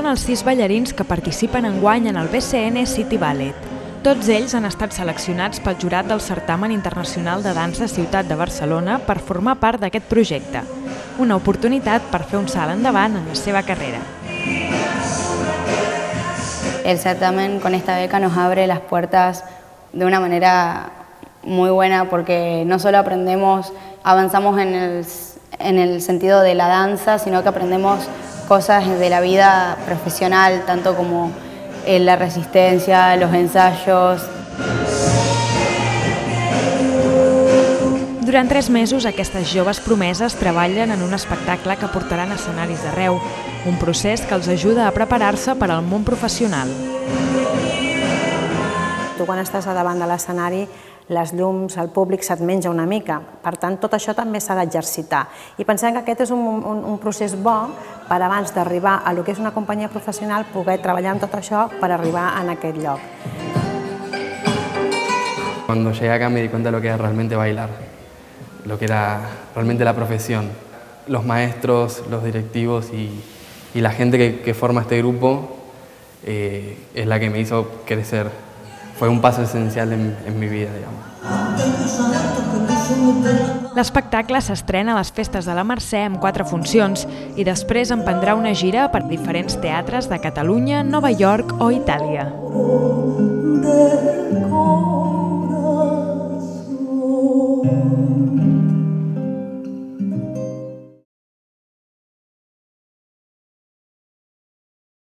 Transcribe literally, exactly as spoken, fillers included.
són els sis ballarins que participen enguany en el B C N City Ballet. Tots ells han estat seleccionats pel jurat del Certamen Internacional de Dansa Ciutat de Barcelona per formar part d'aquest projecte. Una oportunitat per fer un salt endavant en la seva carrera. El certamen con esta beca nos abre las puertas de una manera muy buena porque no solo aprendemos, avanzamos en el, en el sentido de la danza, sino que aprendemos cosas de la vida profesional, tanto como la resistencia, los ensayos. Durant tres mesos, aquestes joves promeses treballen en un espectacle que portaran a escenaris d'arreu, un procés que els ajuda a preparar-se per al món professional. Tu quan estàs a davant de l'escenari, les llums, el públic se't menja una mica. Per tant, tot això també s'ha d'exercitar. I pensem que aquest és un, un, un procés bo per abans d'arribar a lo que és una companyia professional, poder treballar en tot això per arribar en aquest lloc. Cuando llegué acá me di cuenta de lo que era realmente bailar, lo que era realmente la profesión. Los maestros, los directivos y, y la gente que, que forma este grupo eh, es la que me hizo crecer. Fue un paso esencial en, en mi vida, digamos. L'espectacle s'estrena a les Festes de la Mercè amb quatre funcions i després emprendrà una gira per diferents teatres de Catalunya, Nova York o Itàlia.